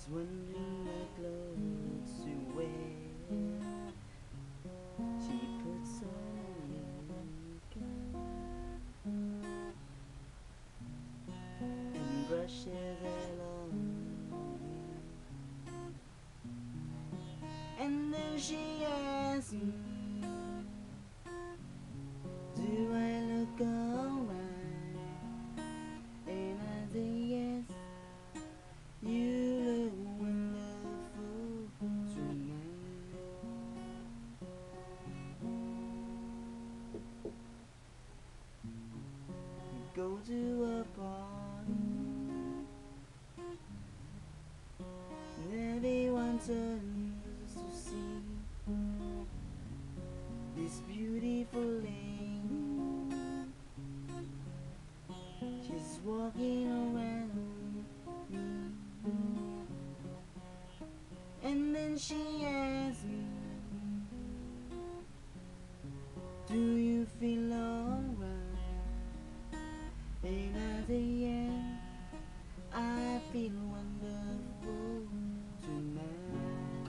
wondering what clothes to wear. She puts on makeup and brushes her long hair. And then she asks me, do I look alright? And I say yes, you look wonderful tonight. We go to a party and everyone turns to see this beautiful lady. She's walking around me, and then she asks me, do you feel alright? And I say yeah, I feel wonderful tonight.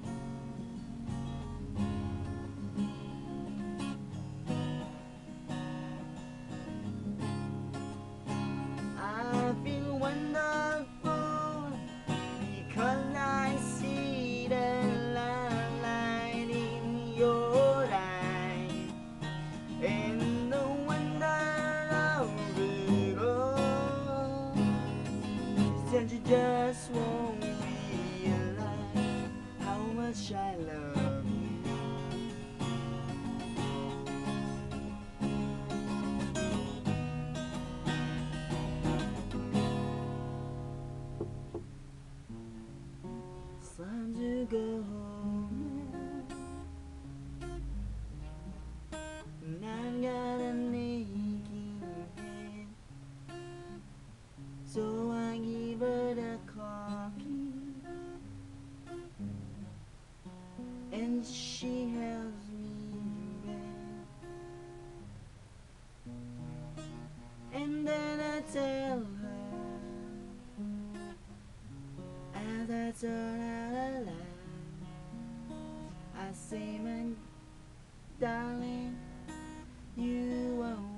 I feel wonderful because I see the light in your eyes, and the wonder of it all is that you just won't realize how much I love you. It's time to go home now, and I've got an aching head, so I give her the car key, and she helps me to bed. And then I tell her, as I turn out a light, I say, my darling, you are